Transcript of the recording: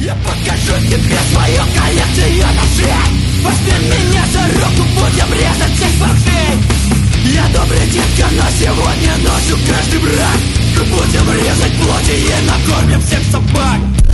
Я покажу тебе свою коллекцию ножей. Возьми меня за руку, будем резать всех бомжей. Я добрый детка, но сегодня ночью каждый брак. Мы будем резать плоти и накормим всех собак.